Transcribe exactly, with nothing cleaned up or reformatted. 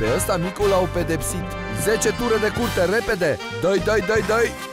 Pe ăsta micul l-au pedepsit. Zece ture de curte, repede! Dă-i, dă-i, dă-i, dă-i!